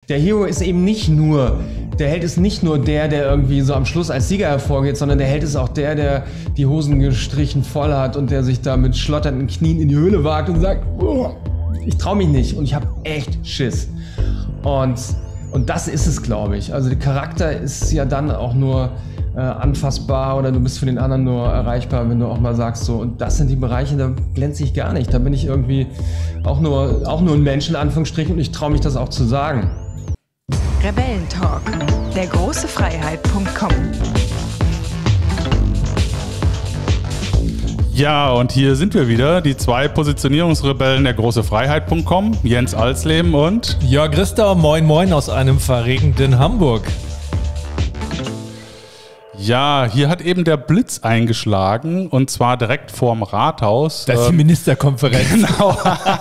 der Hero ist eben nicht nur, der Held ist nicht nur der irgendwie so am Schluss als Sieger hervorgeht, sondern der Held ist auch der die Hosen gestrichen voll hat und der sich da mit schlotternden Knien in die Höhle wagt und sagt, oh, ich trau mich nicht und ich habe echt Schiss. Und das ist es, glaube ich. Also der Charakter ist ja dann auch nur anfassbar oder du bist für den anderen nur erreichbar, wenn du auch mal sagst so, und das sind die Bereiche, da glänze ich gar nicht. Da bin ich irgendwie auch nur ein Mensch in Anführungsstrichen und ich traue mich das auch zu sagen. Rebellentalk, dergroßefreiheit.com. Ja, und hier sind wir wieder, die zwei Positionierungsrebellen der großefreiheit.com, Jens Alsleben und Jörg Rister, moin moin aus einem verregneten Hamburg. ja, hier hat eben der Blitz eingeschlagen und zwar direkt vorm Rathaus. Das ist die Ministerkonferenz. Genau.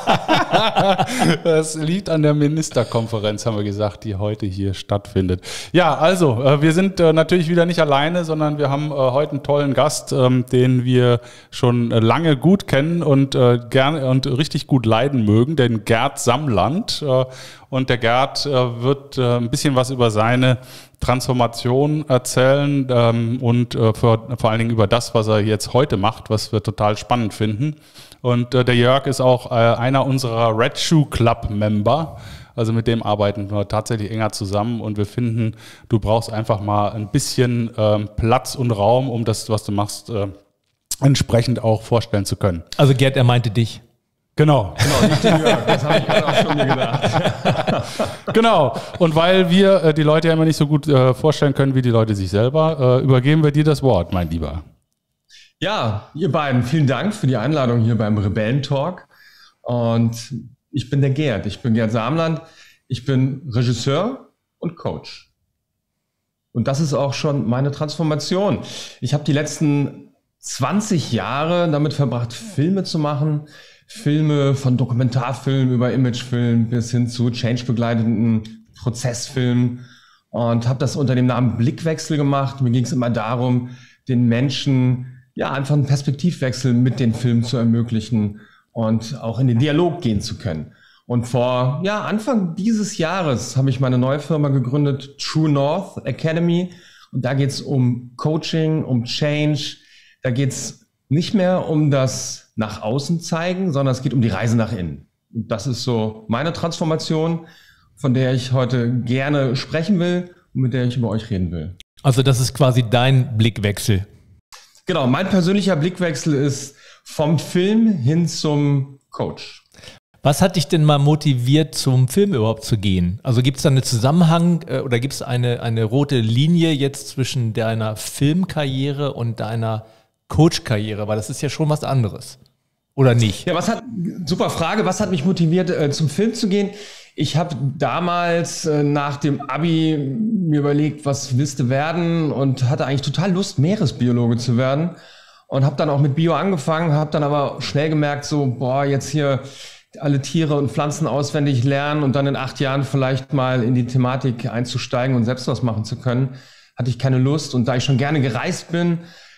Das liegt an der Ministerkonferenz, haben wir gesagt, die heute hier stattfindet. Ja, also, wir sind natürlich wieder nicht alleine, sondern wir haben heute einen tollen Gast, den wir schon lange gut kennen und gerne und richtig gut leiden mögen, den Gerd Samland. Und der Gerd wird ein bisschen was über seine Transformation erzählen und vor allen Dingen über das, was er jetzt heute macht, was wir total spannend finden. Und der Jörg ist auch einer unserer Red Shoe Club Member. Also mit dem arbeiten wir tatsächlich enger zusammen und wir finden, du brauchst einfach mal ein bisschen Platz und Raum, um das, was du machst, entsprechend auch vorstellen zu können. Also Gerd, er meinte dich. Genau. Nicht den Jörg, das habe ich gerade auch schon mir gedacht. Genau. Und weil wir die Leute ja immer nicht so gut vorstellen können wie die Leute sich selber, übergeben wir dir das Wort, mein Lieber. Ja, ihr beiden, vielen Dank für die Einladung hier beim Rebellentalk. Und ich bin der Gerd. Ich bin Gerd Samland. Ich bin Regisseur und Coach. Und das ist auch schon meine Transformation. Ich habe die letzten 20 Jahre damit verbracht, Filme zu machen. Filme von Dokumentarfilmen über Imagefilm bis hin zu change-begleitenden Prozessfilmen und habe das unter dem Namen Blickwechsel gemacht. Mir ging es immer darum, den Menschen ja einfach einen Perspektivwechsel mit den Filmen zu ermöglichen und auch in den Dialog gehen zu können. Und vor Anfang dieses Jahres habe ich meine neue Firma gegründet, True North Academy. Und da geht es um Coaching, um Change. Da geht es nicht mehr um das nach außen zeigen, sondern es geht um die Reise nach innen. Und das ist so meine Transformation, von der ich heute gerne sprechen will und mit der ich über euch reden will. Also das ist quasi dein Blickwechsel. Genau, mein persönlicher Blickwechsel ist vom Film hin zum Coach. Was hat dich denn mal motiviert, zum Film überhaupt zu gehen? Also gibt es da einen Zusammenhang oder gibt es eine rote Linie jetzt zwischen deiner Filmkarriere und deiner Coach-Karriere? Weil das ist ja schon was anderes. Oder nicht? Ja, super Frage. Was hat mich motiviert, zum Film zu gehen? Ich habe damals nach dem Abi mir überlegt, was willst du werden? Und hatte eigentlich total Lust, Meeresbiologe zu werden. Und habe dann auch mit Bio angefangen, habe dann aber schnell gemerkt, so, jetzt hier alle Tiere und Pflanzen auswendig lernen und dann in 8 Jahren vielleicht mal in die Thematik einzusteigen und selbst was machen zu können, hatte ich keine Lust. Und da ich schon gerne gereist bin,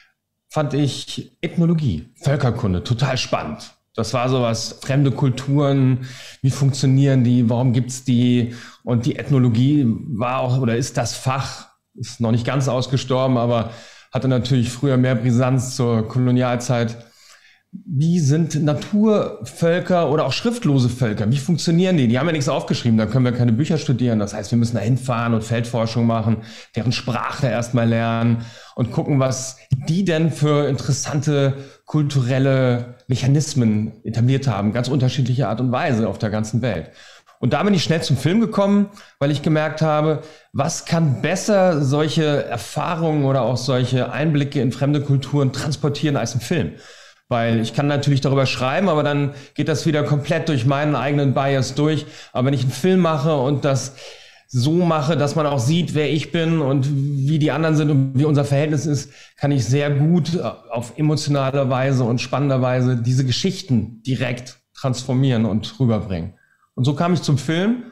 fand ich Ethnologie, Völkerkunde, total spannend. Das war sowas, fremde Kulturen, wie funktionieren die, warum gibt's die? Und die Ethnologie war auch, oder ist das Fach, ist noch nicht ganz ausgestorben, aber hatte natürlich früher mehr Brisanz zur Kolonialzeit. Wie sind Naturvölker oder auch schriftlose Völker? Wie funktionieren die? Die haben ja nichts aufgeschrieben, da können wir keine Bücher studieren. Das heißt, wir müssen da hinfahren und Feldforschung machen, deren Sprache erstmal lernen und gucken, was die denn für interessante kulturelle Mechanismen etabliert haben. Ganz unterschiedliche Art und Weise auf der ganzen Welt. Und da bin ich schnell zum Film gekommen, weil ich gemerkt habe, was kann besser solche Erfahrungen oder auch solche Einblicke in fremde Kulturen transportieren als ein Film? Weil ich kann natürlich darüber schreiben, aber dann geht das wieder komplett durch meinen eigenen Bias durch. Aber wenn ich einen Film mache und das so mache, dass man auch sieht, wer ich bin und wie die anderen sind und wie unser Verhältnis ist, kann ich sehr gut auf emotionale Weise und spannender Weise diese Geschichten direkt transformieren und rüberbringen. Und so kam ich zum Film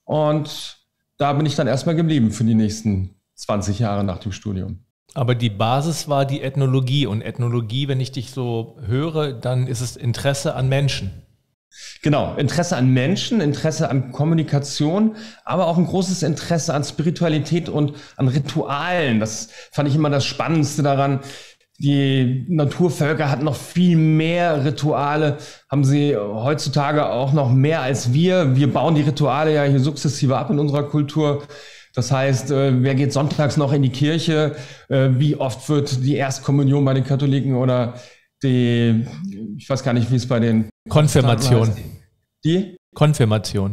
und da bin ich dann erstmal geblieben für die nächsten 20 Jahre nach dem Studium. Aber die Basis war die Ethnologie. Und Ethnologie, wenn ich dich so höre, dann ist es Interesse an Menschen. Genau, Interesse an Menschen, Interesse an Kommunikation, aber auch ein großes Interesse an Spiritualität und an Ritualen. Das fand ich immer das Spannendste daran. Die Naturvölker hatten noch viel mehr Rituale, haben sie heutzutage auch noch mehr als wir. Wir bauen die Rituale ja hier sukzessive ab in unserer Kultur. Das heißt, wer geht sonntags noch in die Kirche? Wie oft wird die Erstkommunion bei den Katholiken oder ich weiß gar nicht, wie es bei den Konfirmation. Die? Konfirmation.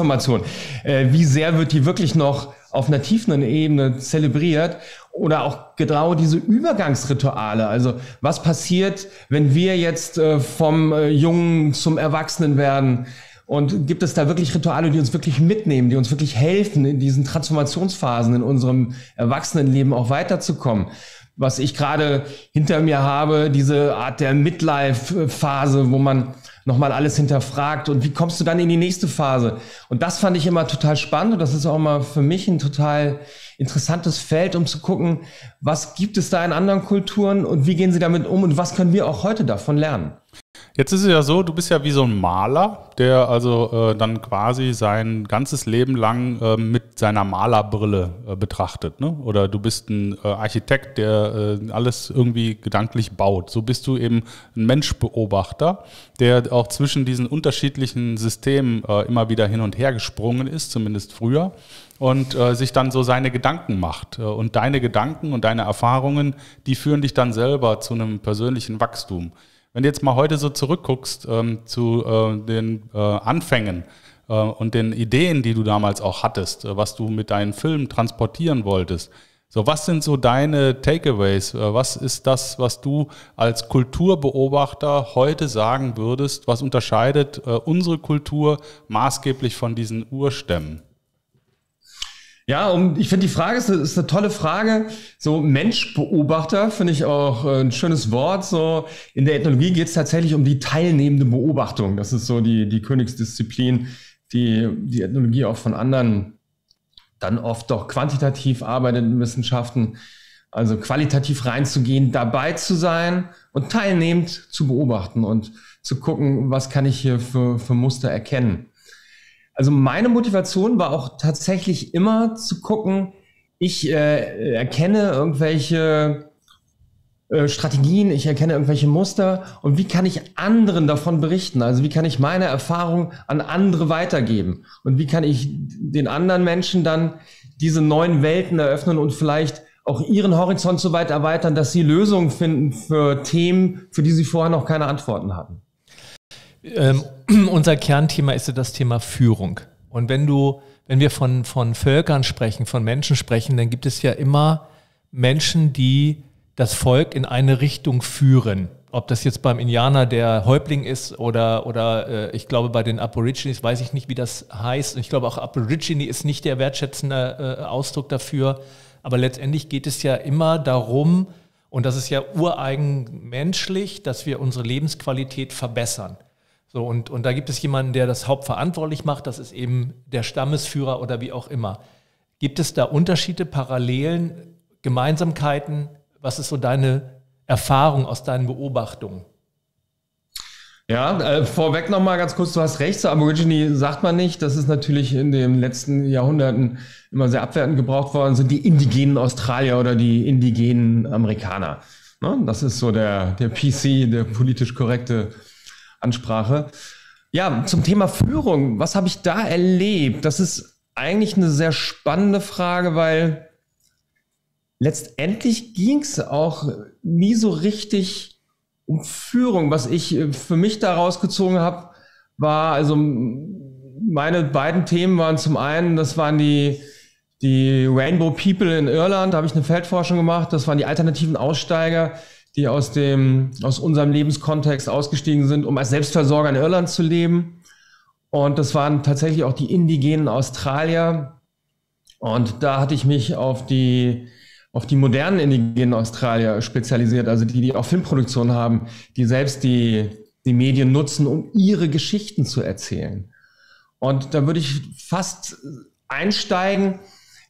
Wie sehr wird die wirklich noch auf einer tiefen Ebene zelebriert? Oder auch genau diese Übergangsrituale. Also was passiert, wenn wir jetzt vom Jungen zum Erwachsenen werden? Und gibt es da wirklich Rituale, die uns wirklich mitnehmen, die uns wirklich helfen, in diesen Transformationsphasen in unserem Erwachsenenleben auch weiterzukommen? Was ich gerade hinter mir habe, diese Art der Midlife-Phase, wo man nochmal alles hinterfragt und wie kommst du dann in die nächste Phase? Und das fand ich immer total spannend und das ist auch mal für mich ein total interessantes Feld, um zu gucken, was gibt es da in anderen Kulturen und wie gehen sie damit um und was können wir auch heute davon lernen? Jetzt ist es ja so, du bist ja wie so ein Maler, der also dann quasi sein ganzes Leben lang mit seiner Malerbrille betrachtet, ne? Oder du bist ein Architekt, der alles irgendwie gedanklich baut. So bist du eben ein Menschbeobachter, der auch zwischen diesen unterschiedlichen Systemen immer wieder hin und her gesprungen ist, zumindest früher, und sich dann so seine Gedanken macht. Und deine Gedanken und deine Erfahrungen, die führen dich dann selber zu einem persönlichen Wachstum. Wenn du jetzt mal heute so zurückguckst zu den Anfängen und den Ideen, die du damals auch hattest, was du mit deinen Filmen transportieren wolltest, so was sind so deine Takeaways? Was ist das, was du als Kulturbeobachter heute sagen würdest, was unterscheidet unsere Kultur maßgeblich von diesen Urstämmen? Ja, ich finde, die Frage ist eine tolle Frage. So Menschbeobachter finde ich auch ein schönes Wort. So in der Ethnologie geht es tatsächlich um die teilnehmende Beobachtung. Das ist so die Königsdisziplin, die Ethnologie auch von anderen dann oft doch quantitativ arbeitenden Wissenschaften. Also qualitativ reinzugehen, dabei zu sein und teilnehmend zu beobachten und zu gucken, was kann ich hier für Muster erkennen. Also meine Motivation war auch tatsächlich immer zu gucken, ich erkenne irgendwelche Strategien, ich erkenne irgendwelche Muster und wie kann ich anderen davon berichten? Also wie kann ich meine Erfahrung an andere weitergeben? Und wie kann ich den anderen Menschen dann diese neuen Welten eröffnen und vielleicht auch ihren Horizont so weit erweitern, dass sie Lösungen finden für Themen, für die sie vorher noch keine Antworten hatten? Unser Kernthema ist ja das Thema Führung. Und wenn wir von Völkern sprechen, von Menschen sprechen, dann gibt es ja immer Menschen, die das Volk in eine Richtung führen. Ob das jetzt beim Indianer der Häuptling ist oder ich glaube bei den Aborigines, weiß ich nicht, wie das heißt. Und ich glaube auch Aborigine ist nicht der wertschätzende Ausdruck dafür. Aber letztendlich geht es ja immer darum, und das ist ja ureigen menschlich, dass wir unsere Lebensqualität verbessern. So, und da gibt es jemanden, der das hauptverantwortlich macht, das ist eben der Stammesführer oder wie auch immer. Gibt es da Unterschiede, Parallelen, Gemeinsamkeiten? Was ist so deine Erfahrung aus deinen Beobachtungen? Ja, vorweg nochmal ganz kurz, du hast recht, so Aborigine sagt man nicht, das ist natürlich in den letzten Jahrhunderten immer sehr abwertend gebraucht worden, sind die indigenen Australier oder die indigenen Amerikaner. Ne? Das ist so der PC, der politisch korrekte Ansprache. Ja, zum Thema Führung, was habe ich da erlebt? Das ist eigentlich eine sehr spannende Frage, weil letztendlich ging es auch nie so richtig um Führung. Was ich für mich da rausgezogen habe, war, also meine beiden Themen waren zum einen, das waren die Rainbow People in Irland, da habe ich eine Feldforschung gemacht, das waren die alternativen Aussteiger, die aus unserem Lebenskontext ausgestiegen sind, um als Selbstversorger in Irland zu leben. Und das waren tatsächlich auch die indigenen Australier. Und da hatte ich mich auf die modernen indigenen Australier spezialisiert, also die auch Filmproduktion haben, die selbst die Medien nutzen, um ihre Geschichten zu erzählen. Und da würde ich fast einsteigen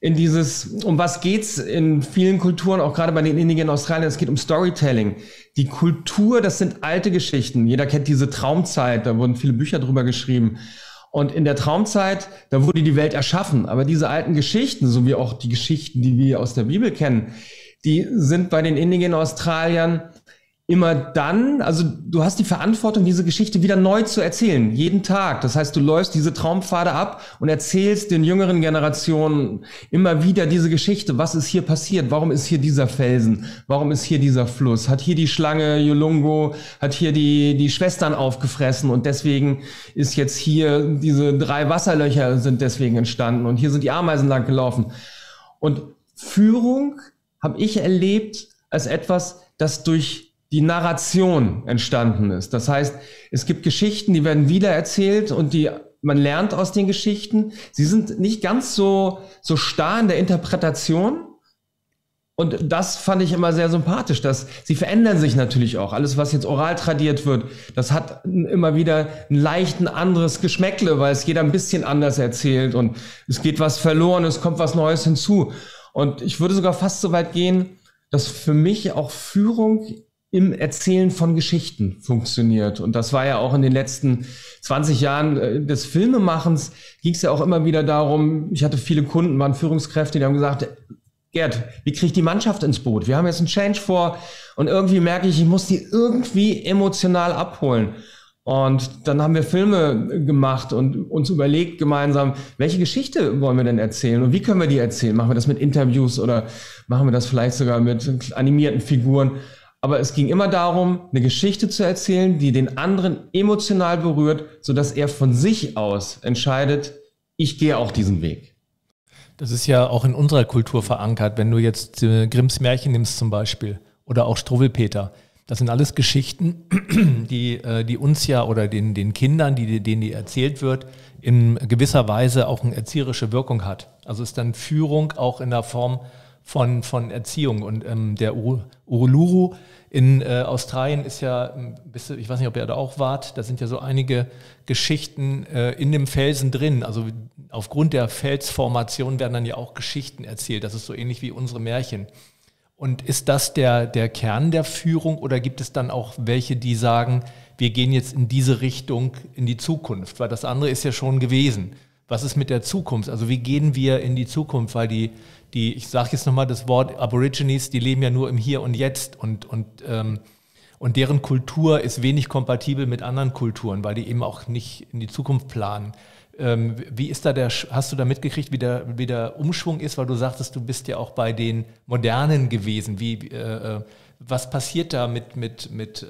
in dieses, um was geht's in vielen Kulturen, auch gerade bei den indigenen Australiern, es geht um Storytelling. Die Kultur, das sind alte Geschichten. Jeder kennt diese Traumzeit, da wurden viele Bücher drüber geschrieben. Und in der Traumzeit, da wurde die Welt erschaffen. Aber diese alten Geschichten, so wie auch die Geschichten, die wir aus der Bibel kennen, die sind bei den indigenen Australiern immer dann, also du hast die Verantwortung, diese Geschichte wieder neu zu erzählen, jeden Tag. Das heißt, du läufst diese Traumpfade ab und erzählst den jüngeren Generationen immer wieder diese Geschichte. Was ist hier passiert? Warum ist hier dieser Felsen? Warum ist hier dieser Fluss? Hat hier die Schlange Yolungo, hat hier die Schwestern aufgefressen und deswegen ist jetzt hier diese 3 Wasserlöcher sind deswegen entstanden und hier sind die Ameisen lang gelaufen. Und Führung habe ich erlebt als etwas, das durch die Narration entstanden ist. Das heißt, es gibt Geschichten, die werden wiedererzählt und man lernt aus den Geschichten. Sie sind nicht ganz so starr in der Interpretation. Und das fand ich immer sehr sympathisch, dass sie verändern sich natürlich auch. Alles, was jetzt oral tradiert wird, das hat immer wieder ein leicht anderes Geschmäckle, weil es jeder ein bisschen anders erzählt und es geht was verloren, es kommt was Neues hinzu. Und ich würde sogar fast so weit gehen, dass für mich auch Führung im Erzählen von Geschichten funktioniert. Und das war ja auch in den letzten 20 Jahren des Filmemachens, ging es ja auch immer wieder darum, ich hatte viele Kunden, waren Führungskräfte, die haben gesagt, Gerd, wie kriege ich die Mannschaft ins Boot? Wir haben jetzt einen Change vor und irgendwie merke ich muss die irgendwie emotional abholen. Und dann haben wir Filme gemacht und uns überlegt gemeinsam, welche Geschichte wollen wir denn erzählen und wie können wir die erzählen? Machen wir das mit Interviews oder machen wir das vielleicht sogar mit animierten Figuren? Aber es ging immer darum, eine Geschichte zu erzählen, die den anderen emotional berührt, sodass er von sich aus entscheidet, ich gehe auch diesen Weg. Das ist ja auch in unserer Kultur verankert, wenn du jetzt Grimms Märchen nimmst zum Beispiel oder auch Struwwelpeter. Das sind alles Geschichten, die uns ja oder den Kindern, denen die erzählt wird, in gewisser Weise auch eine erzieherische Wirkung hat. Also ist dann Führung auch in der Form von Erziehung. Und der Uluru in Australien ist ja, ich weiß nicht, ob ihr da auch wart, da sind ja so einige Geschichten in dem Felsen drin. Also aufgrund der Felsformation werden dann ja auch Geschichten erzählt. Das ist so ähnlich wie unsere Märchen. Und ist das der Kern der Führung oder gibt es dann auch welche, die sagen, wir gehen jetzt in diese Richtung in die Zukunft? Weil das andere ist ja schon gewesen. Was ist mit der Zukunft? Also wie gehen wir in die Zukunft? Weil ich sage jetzt nochmal das Wort Aborigines, die leben ja nur im Hier und Jetzt und deren Kultur ist wenig kompatibel mit anderen Kulturen, weil die eben auch nicht in die Zukunft planen. Wie ist da hast du da mitgekriegt, wie der Umschwung ist, weil du sagtest, du bist ja auch bei den Modernen gewesen. Was passiert da mit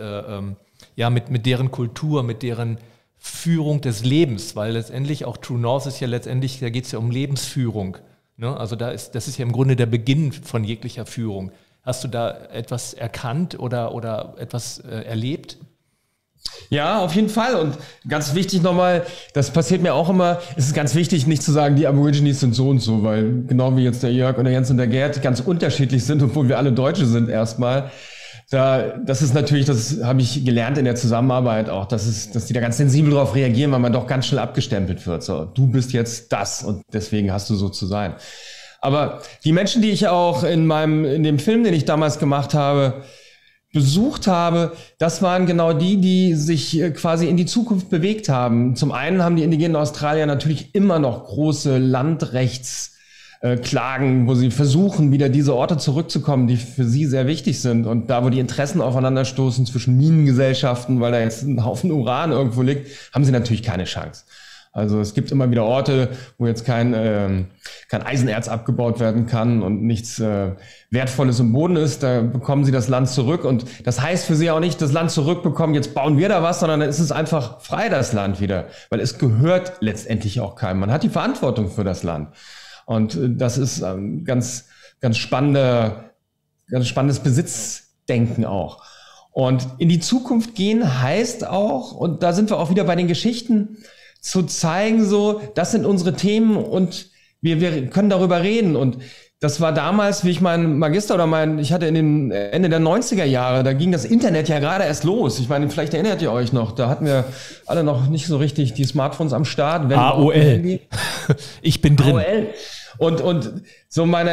deren Kultur, mit deren Führung des Lebens? Weil letztendlich auch True North ist ja letztendlich, da geht es ja um Lebensführung. Ne? Also das ist ja im Grunde der Beginn von jeglicher Führung. Hast du da etwas erkannt oder etwas erlebt? Ja, auf jeden Fall. Und ganz wichtig nochmal, das passiert mir auch immer, es ist ganz wichtig, nicht zu sagen, die Aborigines sind so und so, weil genau wie jetzt der Jörg und der Jens und der Gerd ganz unterschiedlich sind, obwohl wir alle Deutsche sind erstmal. Das ist natürlich, das habe ich gelernt in der Zusammenarbeit auch, dass die da ganz sensibel darauf reagieren, weil man doch ganz schnell abgestempelt wird. So, du bist jetzt das und deswegen hast du so zu sein. Aber die Menschen, die ich auch in dem Film, den ich damals gemacht habe, besucht habe, das waren genau die sich quasi in die Zukunft bewegt haben. Zum einen haben die indigenen Australier natürlich immer noch große Landrechtsklagen, wo sie versuchen, wieder diese Orte zurückzukommen, die für sie sehr wichtig sind. Und da, wo die Interessen aufeinanderstoßen zwischen Minengesellschaften, weil da jetzt ein Haufen Uran irgendwo liegt, haben sie natürlich keine Chance. Also es gibt immer wieder Orte, wo jetzt kein Eisenerz abgebaut werden kann und nichts Wertvolles im Boden ist. Da bekommen sie das Land zurück. Und das heißt für sie auch nicht, das Land zurückbekommen, jetzt bauen wir da was, sondern dann ist es einfach frei, das Land wieder. Weil es gehört letztendlich auch keinem. Man hat die Verantwortung für das Land. Und das ist ganz spannendes Besitzdenken auch. Und in die Zukunft gehen heißt auch, und da sind wir auch wieder bei den Geschichten, zu zeigen, so, das sind unsere Themen und wir können darüber reden. Und das war damals, wie ich meinen Magister ich hatte in den Ende der 90er Jahre, da ging das Internet ja gerade erst los. Ich meine, vielleicht erinnert ihr euch noch, da hatten wir alle noch nicht so richtig die Smartphones am Start. AOL. Ich bin drin. AOL. Und so meine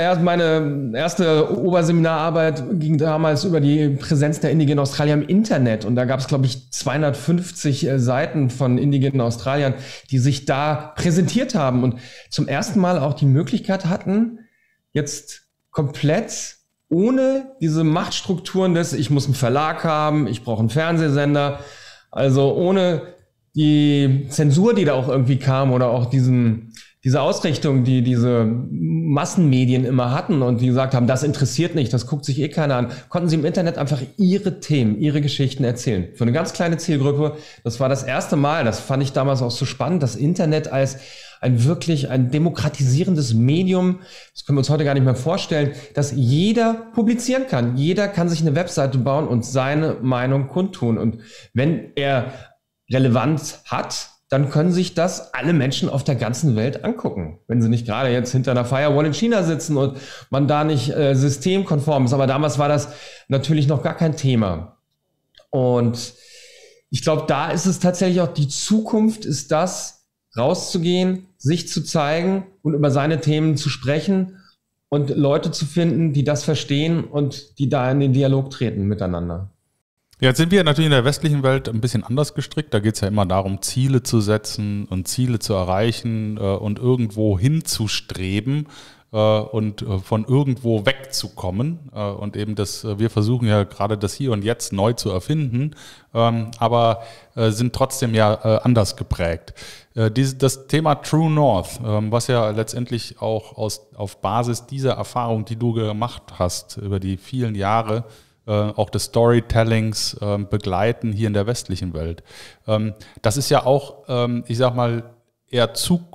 erste Oberseminararbeit ging damals über die Präsenz der indigenen Australier im Internet. Und da gab es, glaube ich, 250 Seiten von indigenen Australiern, die sich da präsentiert haben und zum ersten Mal auch die Möglichkeit hatten, jetzt komplett ohne diese Machtstrukturen des, ich muss einen Verlag haben, ich brauche einen Fernsehsender, also ohne die Zensur, die da auch irgendwie kam oder auch diese Ausrichtung, die diese Massenmedien immer hatten und die gesagt haben, das interessiert nicht, das guckt sich eh keiner an, konnten sie im Internet einfach ihre Themen, ihre Geschichten erzählen. Für eine ganz kleine Zielgruppe. Das war das erste Mal, das fand ich damals auch so spannend, das Internet als ein demokratisierendes Medium, das können wir uns heute gar nicht mehr vorstellen, dass jeder publizieren kann. Jeder kann sich eine Webseite bauen und seine Meinung kundtun. Und wenn er Relevanz hat, dann können sich das alle Menschen auf der ganzen Welt angucken. Wenn sie nicht gerade jetzt hinter einer Firewall in China sitzen und man da nicht systemkonform ist. Aber damals war das natürlich noch gar kein Thema. Und ich glaube, da ist es tatsächlich auch die Zukunft, ist das, rauszugehen, sich zu zeigen und über seine Themen zu sprechen und Leute zu finden, die das verstehen und die da in den Dialog treten miteinander. Jetzt sind wir natürlich in der westlichen Welt ein bisschen anders gestrickt. Da geht es ja immer darum, Ziele zu setzen und Ziele zu erreichen und irgendwo hinzustreben und von irgendwo wegzukommen. Und eben wir versuchen ja gerade das Hier und Jetzt neu zu erfinden, aber sind trotzdem ja anders geprägt. Das Thema True North, was ja letztendlich auch auf Basis dieser Erfahrung, die du gemacht hast über die vielen Jahre, auch des Storytellings begleiten hier in der westlichen Welt. Das ist ja auch, ich sag mal, eher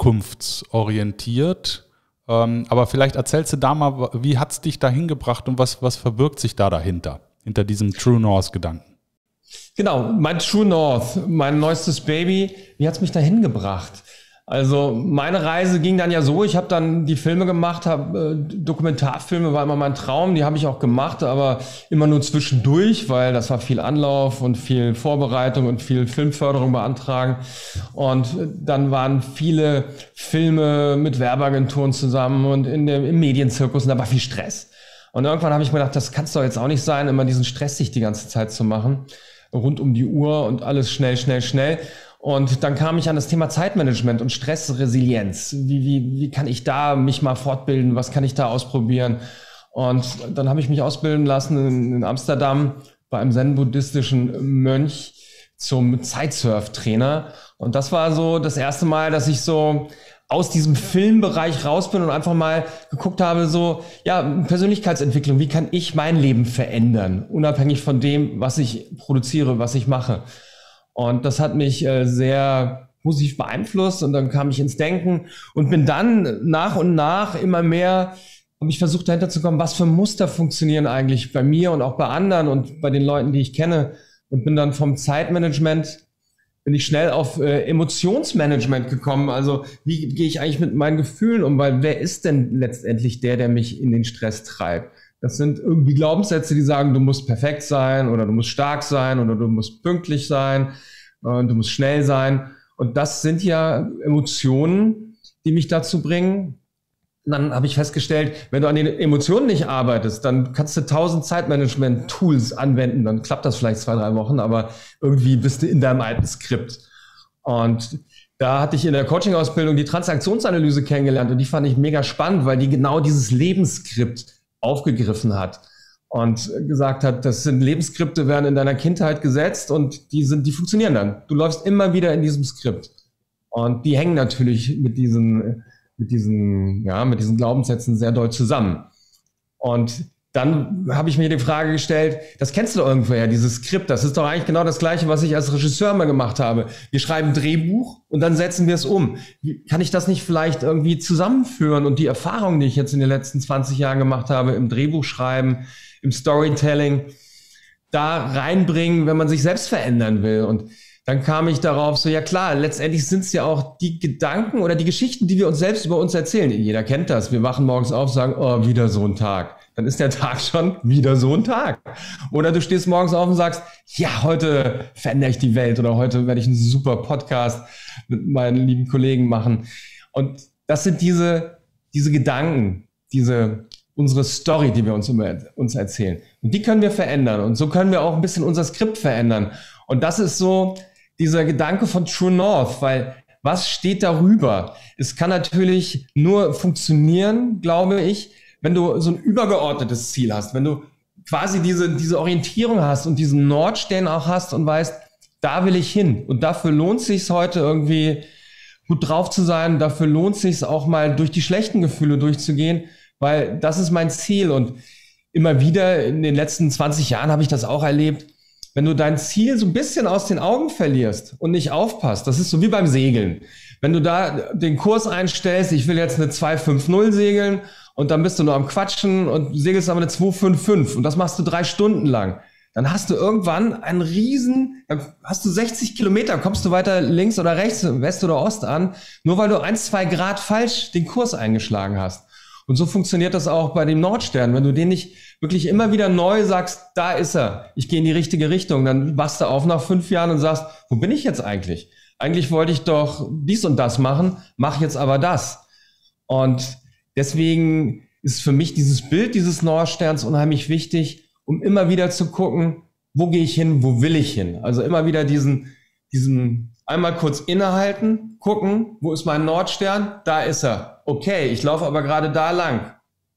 zukunftsorientiert. Aber vielleicht erzählst du da mal, wie hat es dich dahin gebracht und was verbirgt sich da dahinter, hinter diesem True North-Gedanken? Genau, mein True North, mein neuestes Baby, wie hat es mich dahin gebracht? Also meine Reise ging dann ja so, ich habe dann die Filme gemacht, Dokumentarfilme war immer mein Traum, die habe ich auch gemacht, aber immer nur zwischendurch, weil das war viel Anlauf und viel Vorbereitung und viel Filmförderung beantragen. Und dann waren viele Filme mit Werbeagenturen zusammen und im Medienzirkus und da war viel Stress. Und irgendwann habe ich mir gedacht, das kann es doch jetzt auch nicht sein, immer diesen Stress sich die ganze Zeit zu machen, rund um die Uhr und alles schnell, schnell, schnell. Und dann kam ich an das Thema Zeitmanagement und Stressresilienz. Wie kann ich da mich mal fortbilden? Was kann ich da ausprobieren? Und dann habe ich mich ausbilden lassen in Amsterdam bei einem zen-buddhistischen Mönch zum Zeitsurf-Trainer. Und das war so das erste Mal, dass ich so aus diesem Filmbereich raus bin und einfach mal geguckt habe, so, ja, Persönlichkeitsentwicklung, wie kann ich mein Leben verändern? Unabhängig von dem, was ich produziere, was ich mache. Und das hat mich sehr positiv beeinflusst und dann kam ich ins Denken und bin dann nach und nach immer mehr, habe ich versucht dahinter zu kommen, was für Muster funktionieren eigentlich bei mir und auch bei anderen und bei den Leuten, die ich kenne und bin dann vom Zeitmanagement, bin ich schnell auf Emotionsmanagement gekommen. Also wie gehe ich eigentlich mit meinen Gefühlen um, weil wer ist denn letztendlich der mich in den Stress treibt? Das sind irgendwie Glaubenssätze, die sagen, du musst perfekt sein oder du musst stark sein oder du musst pünktlich sein und du musst schnell sein. Und das sind ja Emotionen, die mich dazu bringen. Und dann habe ich festgestellt, wenn du an den Emotionen nicht arbeitest, dann kannst du 1000 Zeitmanagement-Tools anwenden. Dann klappt das vielleicht 2-3 Wochen, aber irgendwie bist du in deinem alten Skript. Und da hatte ich in der Coaching-Ausbildung die Transaktionsanalyse kennengelernt und die fand ich mega spannend, weil die genau dieses Lebensskript aufgegriffen hat und gesagt hat, das sind Lebensskripte, werden in deiner Kindheit gesetzt und die funktionieren dann. Du läufst immer wieder in diesem Skript. Und die hängen natürlich mit diesen Glaubenssätzen sehr doll zusammen. Und dann habe ich mir die Frage gestellt, das kennst du doch irgendwoher, dieses Skript, das ist doch eigentlich genau das Gleiche, was ich als Regisseur mal gemacht habe. Wir schreiben ein Drehbuch und dann setzen wir es um. Kann ich das nicht vielleicht irgendwie zusammenführen und die Erfahrungen, die ich jetzt in den letzten 20 Jahren gemacht habe, im Drehbuchschreiben, im Storytelling, da reinbringen, wenn man sich selbst verändern will? Und dann kam ich darauf, so ja klar, letztendlich sind es ja auch die Gedanken oder die Geschichten, die wir uns selbst über uns erzählen. Jeder kennt das. Wir wachen morgens auf, sagen, oh, wieder so ein Tag. Dann ist der Tag schon wieder so ein Tag. Oder du stehst morgens auf und sagst, ja, heute verändere ich die Welt oder heute werde ich einen super Podcast mit meinen lieben Kollegen machen. Und das sind diese diese Gedanken, unsere Story, die wir uns erzählen. Und die können wir verändern. Und so können wir auch ein bisschen unser Skript verändern. Und das ist so dieser Gedanke von True North, weil was steht darüber? Es kann natürlich nur funktionieren, glaube ich, wenn du so ein übergeordnetes Ziel hast, wenn du quasi diese Orientierung hast und diesen Nordstern auch hast und weißt, da will ich hin. Und dafür lohnt es sich heute irgendwie gut drauf zu sein. Dafür lohnt es sich auch mal durch die schlechten Gefühle durchzugehen, weil das ist mein Ziel. Und immer wieder in den letzten 20 Jahren habe ich das auch erlebt. Wenn du dein Ziel so ein bisschen aus den Augen verlierst und nicht aufpasst, das ist so wie beim Segeln. Wenn du da den Kurs einstellst, ich will jetzt eine 250 segeln und dann bist du nur am Quatschen und segelst aber eine 255 und das machst du 3 Stunden lang. Dann hast du irgendwann dann hast du 60 Kilometer, kommst du weiter links oder rechts, West oder Ost an, nur weil du 1-2 Grad falsch den Kurs eingeschlagen hast. Und so funktioniert das auch bei dem Nordstern. Wenn du den nicht wirklich immer wieder neu sagst, da ist er, ich gehe in die richtige Richtung, dann wachst du auf nach 5 Jahren und sagst, wo bin ich jetzt eigentlich? Eigentlich wollte ich doch dies und das machen, mache jetzt aber das. Und deswegen ist für mich dieses Bild dieses Nordsterns unheimlich wichtig, um immer wieder zu gucken, wo gehe ich hin, wo will ich hin? Also immer wieder diesen einmal kurz innehalten, gucken, wo ist mein Nordstern? Da ist er. Okay, ich laufe aber gerade da lang.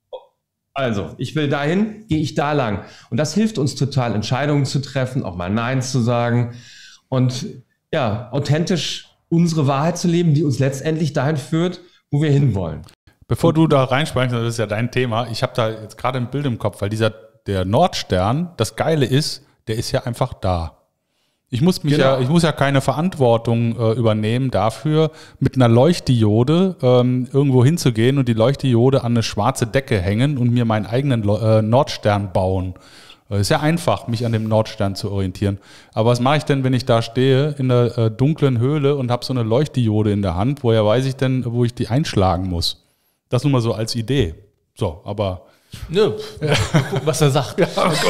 Also, ich will dahin, gehe ich da lang. Und das hilft uns total, Entscheidungen zu treffen, auch mal Nein zu sagen und ja, authentisch unsere Wahrheit zu leben, die uns letztendlich dahin führt, wo wir hinwollen. Bevor du da reinspringst, das ist ja dein Thema, ich habe da jetzt gerade ein Bild im Kopf, weil der Nordstern, das Geile ist, der ist ja einfach da. Ich muss ja keine Verantwortung übernehmen dafür, mit einer Leuchtdiode irgendwo hinzugehen und die Leuchtdiode an eine schwarze Decke hängen und mir meinen eigenen Nordstern bauen. Ist ja einfach, mich an dem Nordstern zu orientieren. Aber was mache ich denn, wenn ich da stehe in der dunklen Höhle und habe so eine Leuchtdiode in der Hand? Woher weiß ich denn, wo ich die einschlagen muss? Das nur mal so als Idee. So, aber... Nö, gucken, was er sagt.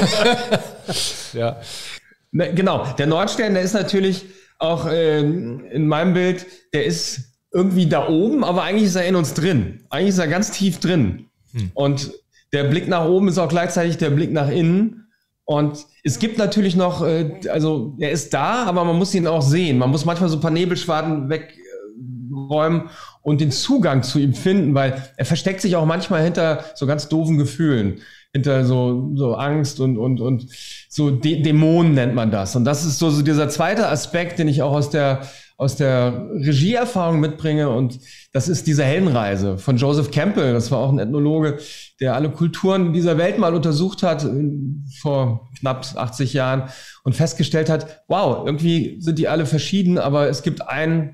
Ja. Genau, der Nordstern, der ist natürlich auch in meinem Bild, der ist irgendwie da oben, aber eigentlich ist er in uns drin. Eigentlich ist er ganz tief drin. Und der Blick nach oben ist auch gleichzeitig der Blick nach innen. Und es gibt natürlich noch, also er ist da, aber man muss ihn auch sehen. Man muss manchmal so ein paar Nebelschwaden wegräumen und den Zugang zu ihm finden, weil er versteckt sich auch manchmal hinter so ganz doofen Gefühlen, hinter so Angst und so Dämonen nennt man das. Und das ist so dieser zweite Aspekt, den ich auch aus der Regieerfahrung mitbringe. Und das ist diese Heldenreise von Joseph Campbell. Das war auch ein Ethnologe, der alle Kulturen dieser Welt mal untersucht hat vor knapp 80 Jahren und festgestellt hat, wow, irgendwie sind die alle verschieden, aber es gibt ein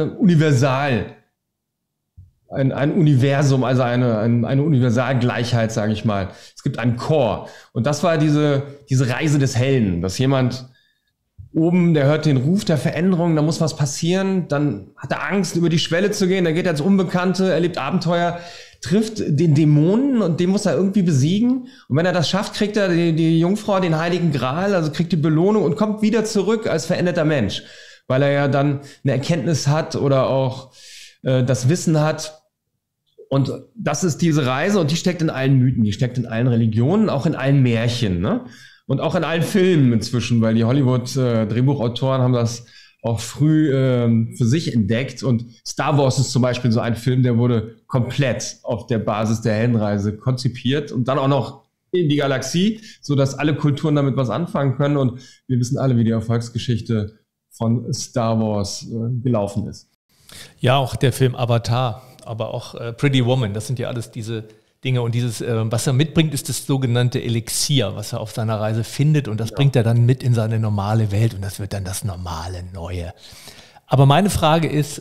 Universum, also eine Universalgleichheit, sage ich mal. Es gibt einen Core. Und das war diese Reise des Helden, dass jemand oben, der hört den Ruf der Veränderung, da muss was passieren, dann hat er Angst, über die Schwelle zu gehen, dann geht er ins Unbekannte, erlebt Abenteuer, trifft den Dämonen und den muss er irgendwie besiegen. Und wenn er das schafft, kriegt er die Jungfrau den Heiligen Gral, also kriegt die Belohnung und kommt wieder zurück als veränderter Mensch, weil er ja dann eine Erkenntnis hat oder auch das Wissen hat. Und das ist diese Reise und die steckt in allen Mythen, die steckt in allen Religionen, auch in allen Märchen, ne? Und auch in allen Filmen inzwischen, weil die Hollywood-Drehbuchautoren haben das auch früh für sich entdeckt. Und Star Wars ist zum Beispiel so ein Film, der wurde komplett auf der Basis der Heldenreise konzipiert und dann auch noch in die Galaxie, sodass alle Kulturen damit was anfangen können. Und wir wissen alle, wie die Erfolgsgeschichte von Star Wars gelaufen ist. Ja, auch der Film Avatar, aber auch Pretty Woman, das sind ja alles diese Dinge. Und dieses, was er mitbringt, ist das sogenannte Elixier, was er auf seiner Reise findet. Und das bringt er dann mit in seine normale Welt. Und das wird dann das normale Neue. Aber meine Frage ist,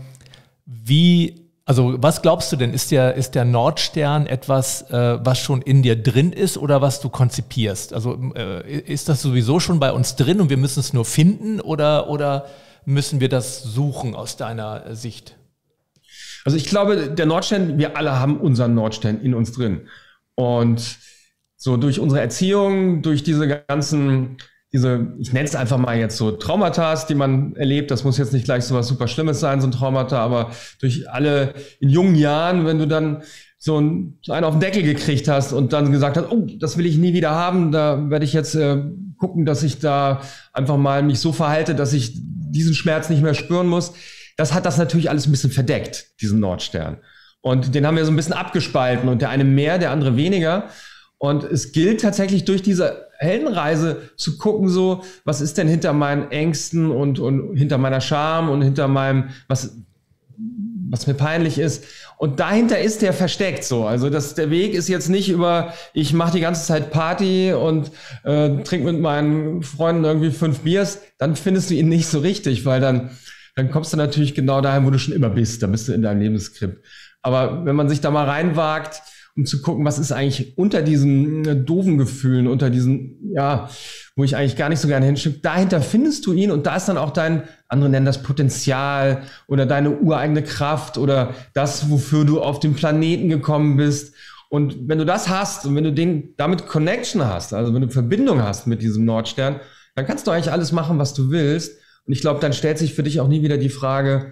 was glaubst du denn? Ist der Nordstern etwas, was schon in dir drin ist oder was du konzipierst? Also ist das sowieso schon bei uns drin und wir müssen es nur finden oder müssen wir das suchen aus deiner Sicht? Also ich glaube, der Nordstern, wir alle haben unseren Nordstern in uns drin. Und so durch unsere Erziehung, durch diese ganzen ich nenne es einfach mal jetzt so Traumata, die man erlebt. Das muss jetzt nicht gleich so was super Schlimmes sein, so ein Traumata, aber durch alle in jungen Jahren, wenn du dann so einen auf den Deckel gekriegt hast und dann gesagt hast, oh, das will ich nie wieder haben, da werde ich jetzt gucken, dass ich da einfach mal mich so verhalte, dass ich diesen Schmerz nicht mehr spüren muss. Das hat das natürlich alles ein bisschen verdeckt, diesen Nordstern. Und den haben wir so ein bisschen abgespalten und der eine mehr, der andere weniger. Und es gilt tatsächlich durch diese Heldenreise zu gucken, so, was ist denn hinter meinen Ängsten und hinter meiner Scham und hinter meinem, was mir peinlich ist. Und dahinter ist der versteckt so. Also der Weg ist jetzt nicht über, ich mache die ganze Zeit Party und trinke mit meinen Freunden irgendwie 5 Biers, dann findest du ihn nicht so richtig, weil dann kommst du natürlich genau dahin, wo du schon immer bist. Da bist du in deinem Lebensskript. Aber wenn man sich da mal reinwagt, um zu gucken, was ist eigentlich unter diesen doofen Gefühlen, unter diesen, ja, wo ich eigentlich gar nicht so gerne hinschicke, dahinter findest du ihn und da ist dann auch andere nennen das Potenzial oder deine ureigene Kraft oder das, wofür du auf den Planeten gekommen bist. Und wenn du das hast und wenn du damit Connection hast, also wenn du Verbindung hast mit diesem Nordstern, dann kannst du eigentlich alles machen, was du willst. Und ich glaube, dann stellt sich für dich auch nie wieder die Frage,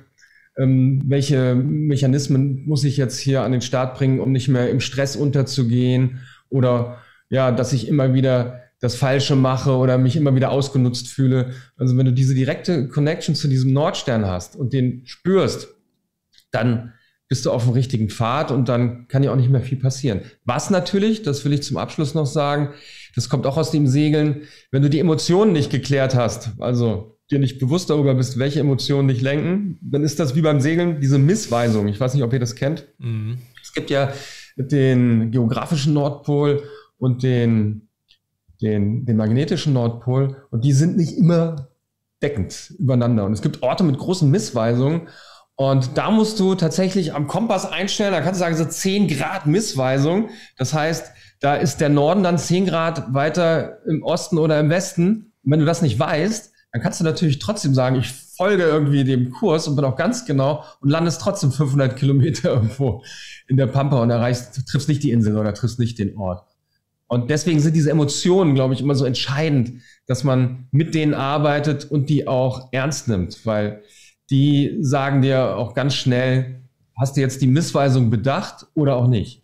welche Mechanismen muss ich jetzt hier an den Start bringen, um nicht mehr im Stress unterzugehen oder ja, dass ich immer wieder das Falsche mache oder mich immer wieder ausgenutzt fühle. Also wenn du diese direkte Connection zu diesem Nordstern hast und den spürst, dann bist du auf dem richtigen Pfad und dann kann ja auch nicht mehr viel passieren. Was natürlich, das will ich zum Abschluss noch sagen, das kommt auch aus dem Segeln, wenn du die Emotionen nicht geklärt hast, also dir nicht bewusst darüber bist, welche Emotionen dich lenken, dann ist das wie beim Segeln diese Missweisung. Ich weiß nicht, ob ihr das kennt. Mhm. Es gibt ja den geografischen Nordpol und den magnetischen Nordpol und die sind nicht immer deckend übereinander. Und es gibt Orte mit großen Missweisungen und da musst du tatsächlich am Kompass einstellen, da kannst du sagen, so 10 Grad Missweisung. Das heißt, da ist der Norden dann 10 Grad weiter im Osten oder im Westen. Und wenn du das nicht weißt, dann kannst du natürlich trotzdem sagen, ich folge irgendwie dem Kurs und bin auch ganz genau und landest trotzdem 500 Kilometer irgendwo in der Pampa und triffst nicht die Insel oder triffst nicht den Ort. Und deswegen sind diese Emotionen, glaube ich, immer so entscheidend, dass man mit denen arbeitet und die auch ernst nimmt, weil die sagen dir auch ganz schnell, hast du jetzt die Missweisung bedacht oder auch nicht?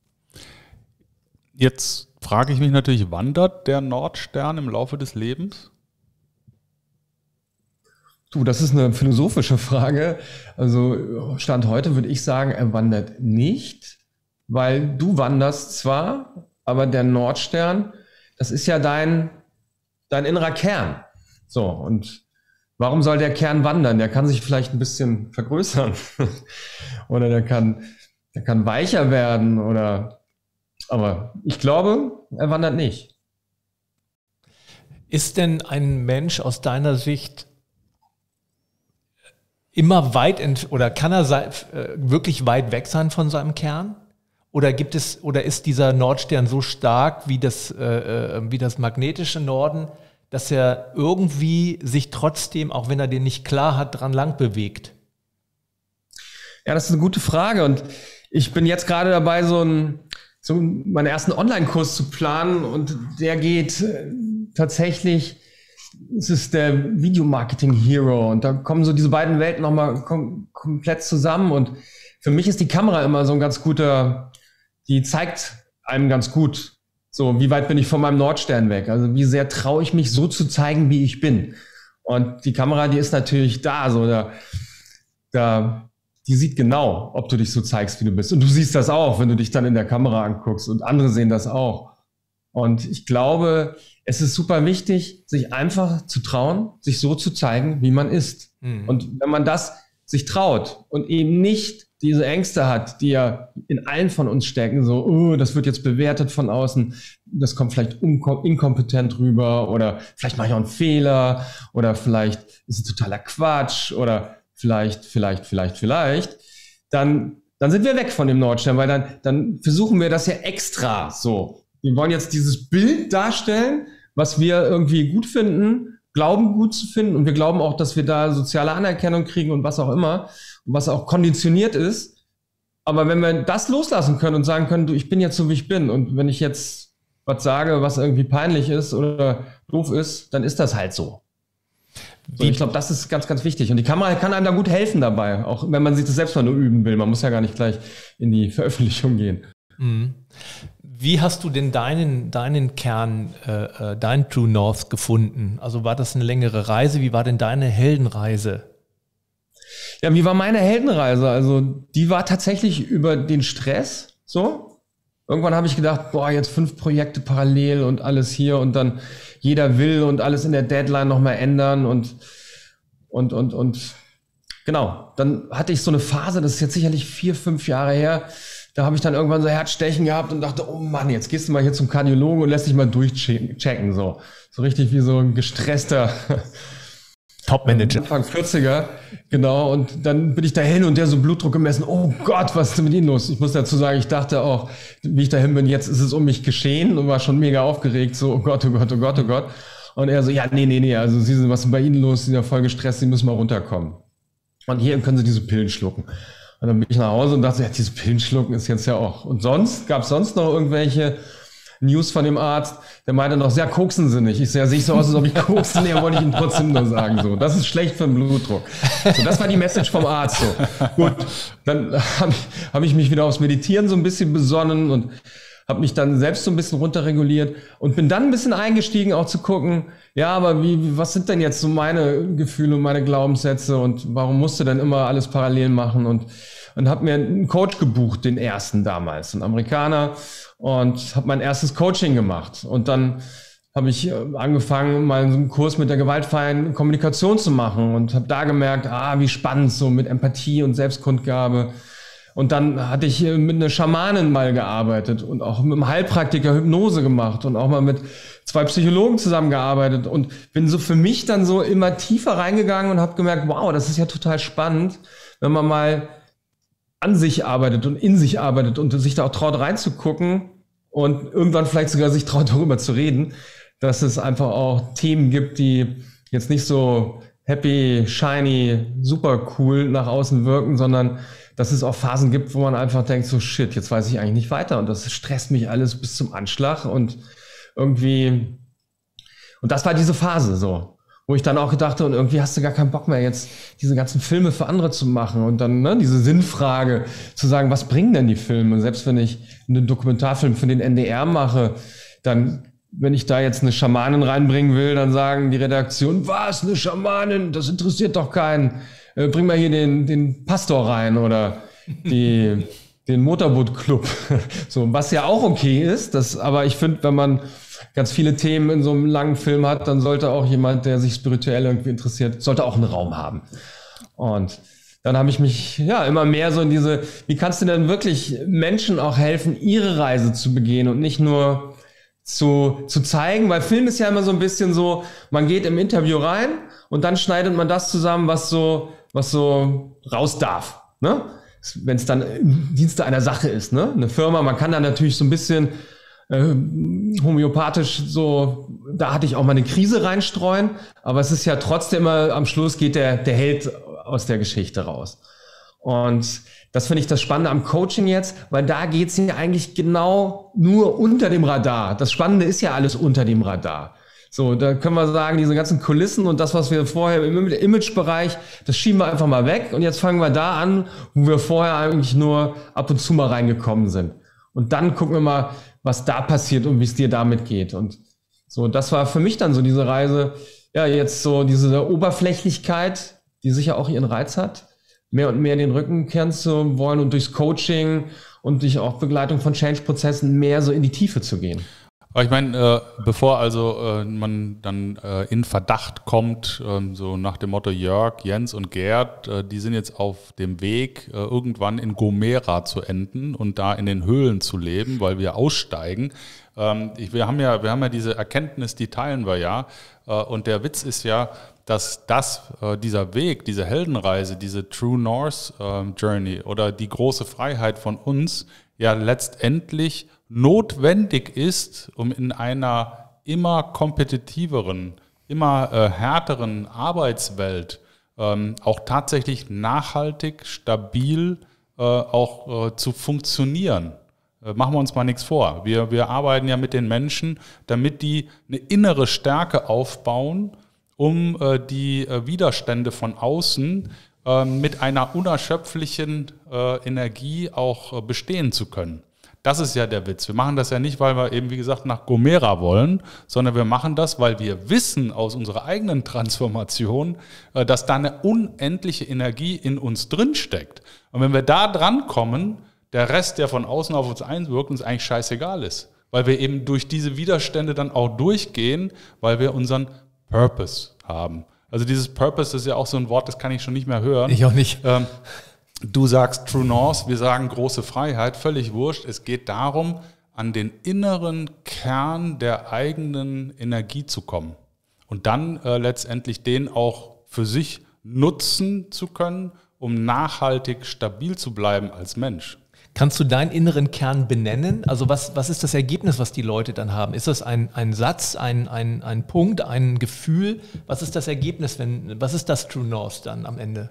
Jetzt frage ich mich natürlich, wandert der Nordstern im Laufe des Lebens? Du, das ist eine philosophische Frage. Also Stand heute würde ich sagen, er wandert nicht, weil du wanderst zwar, aber der Nordstern, das ist ja dein innerer Kern. So, und warum soll der Kern wandern? Der kann sich vielleicht ein bisschen vergrößern oder der kann weicher werden aber ich glaube, er wandert nicht. Ist denn ein Mensch aus deiner Sicht immer oder kann er wirklich weit weg sein von seinem Kern? Oder ist dieser Nordstern so stark wie das magnetische Norden, dass er irgendwie sich trotzdem, auch wenn er den nicht klar hat, dran lang bewegt? Ja, das ist eine gute Frage und ich bin jetzt gerade dabei, so meinen ersten Online-Kurs zu planen und der geht tatsächlich, es ist der Video-Marketing-Hero und da kommen so diese beiden Welten nochmal komplett zusammen und für mich ist die Kamera immer so ein ganz guter, die zeigt einem ganz gut, so wie weit bin ich von meinem Nordstern weg, also wie sehr traue ich mich so zu zeigen, wie ich bin. Und die Kamera, die ist natürlich da, so die sieht genau, ob du dich so zeigst, wie du bist. Und du siehst das auch, wenn du dich dann in der Kamera anguckst und andere sehen das auch. Und ich glaube, es ist super wichtig, sich einfach zu trauen, sich so zu zeigen, wie man ist. Mhm. Und wenn man das sich traut und eben nicht diese Ängste hat, die ja in allen von uns stecken, so, das wird jetzt bewertet von außen, das kommt vielleicht inkompetent rüber oder vielleicht mache ich auch einen Fehler oder vielleicht ist es totaler Quatsch oder vielleicht, dann sind wir weg von dem Nordstern, weil dann versuchen wir das ja extra so. Wir wollen jetzt dieses Bild darstellen, was wir irgendwie gut finden, glauben gut zu finden und wir glauben auch, dass wir da soziale Anerkennung kriegen und was auch immer und was auch konditioniert ist. Aber wenn wir das loslassen können und sagen können, du, ich bin jetzt so, wie ich bin und wenn ich jetzt was sage, was irgendwie peinlich ist oder doof ist, dann ist das halt so. So, ich glaube, das ist ganz, ganz wichtig. Und die Kamera kann einem da gut helfen dabei, auch wenn man sich das selbst mal nur üben will. Man muss ja gar nicht gleich in die Veröffentlichung gehen. Mhm. Wie hast du denn deinen Kern, dein True North gefunden? Also war das eine längere Reise? Wie war denn deine Heldenreise? Ja, wie war meine Heldenreise? Also die war tatsächlich über den Stress so. Irgendwann habe ich gedacht, boah, jetzt 5 Projekte parallel und alles hier und dann jeder will und alles in der Deadline nochmal ändern und genau. Dann hatte ich so eine Phase, das ist jetzt sicherlich 4, 5 Jahre her, da habe ich dann irgendwann so Herzstechen gehabt und dachte, oh Mann, jetzt gehst du mal hier zum Kardiologen und lässt dich mal durchchecken, so richtig wie so ein gestresster Top-Manager. Anfang 40er, genau. Und dann bin ich dahin und der so Blutdruck gemessen. Oh Gott, was ist denn mit Ihnen los? Ich muss dazu sagen, ich dachte auch, wie ich dahin bin, jetzt ist es um mich geschehen und war schon mega aufgeregt. So, oh Gott, oh Gott, oh Gott, oh Gott. Und er so, ja, nee, also Sie sind, was ist bei Ihnen los? Sie sind ja voll gestresst, Sie müssen mal runterkommen. Und hier können Sie diese Pillen schlucken. Und dann bin ich nach Hause und dachte, ja, diese Pillen schlucken ist jetzt ja auch. Und gab es sonst noch irgendwelche News von dem Arzt, der meinte noch, sehr koksen Sie nicht. Ich so, ja, sehe ich so aus, als ob ich koksen, nee, wollte ich Ihnen trotzdem nur sagen, so. Das ist schlecht für den Blutdruck. So, das war die Message vom Arzt, so. Gut, dann hab ich mich wieder aufs Meditieren so ein bisschen besonnen und habe mich dann selbst so ein bisschen runterreguliert und bin dann ein bisschen eingestiegen, auch zu gucken, ja, aber was sind denn jetzt so meine Gefühle und meine Glaubenssätze und warum musst du denn immer alles parallel machen und habe mir einen Coach gebucht, den ersten damals, ein Amerikaner, und habe mein erstes Coaching gemacht. Und dann habe ich angefangen, mal so einen Kurs mit der gewaltfreien Kommunikation zu machen und habe da gemerkt, wie spannend so mit Empathie und Selbstkundgabe. Und dann hatte ich mit einer Schamanin mal gearbeitet und auch mit einem Heilpraktiker Hypnose gemacht und auch mal mit 2 Psychologen zusammengearbeitet und bin so für mich dann so immer tiefer reingegangen und habe gemerkt, wow, das ist ja total spannend, wenn man mal an sich arbeitet und in sich arbeitet und sich da auch traut reinzugucken und irgendwann vielleicht sogar sich traut darüber zu reden, dass es einfach auch Themen gibt, die jetzt nicht so happy, shiny, super cool nach außen wirken, sondern dass es auch Phasen gibt, wo man einfach denkt, so shit, jetzt weiß ich eigentlich nicht weiter und das stresst mich alles bis zum Anschlag und irgendwie, und das war diese Phase so. Wo ich dann auch gedacht habe, und irgendwie hast du gar keinen Bock mehr, jetzt diese ganzen Filme für andere zu machen. Und dann diese Sinnfrage zu sagen, was bringen denn die Filme? Und selbst wenn ich einen Dokumentarfilm für den NDR mache, dann, wenn ich da jetzt eine Schamanin reinbringen will, dann sagen die Redaktion, was, eine Schamanin? Das interessiert doch keinen. Bring mal hier den Pastor rein oder den Motorbootclub. So, was ja auch okay ist. Aber ich finde, wenn man ganz viele Themen in so einem langen Film hat, dann sollte auch jemand, der sich spirituell irgendwie interessiert, sollte auch einen Raum haben. Und dann habe ich mich immer mehr so in wie kannst du denn wirklich Menschen auch helfen, ihre Reise zu begehen und nicht nur zu zeigen, weil Film ist ja immer so ein bisschen so, man geht im Interview rein und dann schneidet man das zusammen, was so raus darf, ne? Wenn es dann im Dienste einer Sache ist, ne? Eine Firma, man kann da natürlich so ein bisschen homöopathisch so, da hatte ich auch mal eine Krise reinstreuen, aber es ist ja trotzdem immer, am Schluss geht der Held aus der Geschichte raus. Und das finde ich das Spannende am Coaching jetzt, weil da geht es ja eigentlich genau nur unter dem Radar. Das Spannende ist ja alles unter dem Radar. So, da können wir sagen, diese ganzen Kulissen und das, was wir vorher im Imagebereich, das schieben wir einfach mal weg und jetzt fangen wir da an, wo wir vorher eigentlich nur ab und zu mal reingekommen sind. Und dann gucken wir mal, was da passiert und wie es dir damit geht. Und so, das war für mich dann so diese Reise, jetzt so diese Oberflächlichkeit, die sicher auch ihren Reiz hat, mehr und mehr den Rücken kehren zu wollen und durchs Coaching und durch auch Begleitung von Change-Prozessen mehr so in die Tiefe zu gehen. Aber ich meine, bevor also man dann in Verdacht kommt, so nach dem Motto Jörg, Jens und Gerd, die sind jetzt auf dem Weg, irgendwann in Gomera zu enden und da in den Höhlen zu leben, weil wir aussteigen. Wir haben ja diese Erkenntnis, die teilen wir ja. Und der Witz ist ja, dass dieser Weg, diese Heldenreise, diese True North Journey oder die große Freiheit von uns ja letztendlich notwendig ist, um in einer immer kompetitiveren, immer härteren Arbeitswelt auch tatsächlich nachhaltig, stabil auch zu funktionieren. Machen wir uns mal nichts vor. Wir arbeiten ja mit den Menschen, damit die eine innere Stärke aufbauen, um die Widerstände von außen mit einer unerschöpflichen Energie auch bestehen zu können. Das ist ja der Witz. Wir machen das ja nicht, weil wir eben, wie gesagt, nach Gomera wollen, sondern wir machen das, weil wir wissen aus unserer eigenen Transformation, dass da eine unendliche Energie in uns drinsteckt. Und wenn wir da dran kommen, der Rest, der von außen auf uns einwirkt, uns eigentlich scheißegal ist. Weil wir eben durch diese Widerstände dann auch durchgehen, weil wir unseren Purpose haben. Also dieses Purpose, das ist ja auch so ein Wort, das kann ich schon nicht mehr hören. Ich auch nicht. Du sagst True North, wir sagen große Freiheit, völlig wurscht. Es geht darum, an den inneren Kern der eigenen Energie zu kommen und dann letztendlich den auch für sich nutzen zu können, um nachhaltig stabil zu bleiben als Mensch. Kannst du deinen inneren Kern benennen? Also was ist das Ergebnis, was die Leute dann haben? Ist das ein Satz, ein Punkt, ein Gefühl? Was ist das Ergebnis, was ist das True North dann am Ende?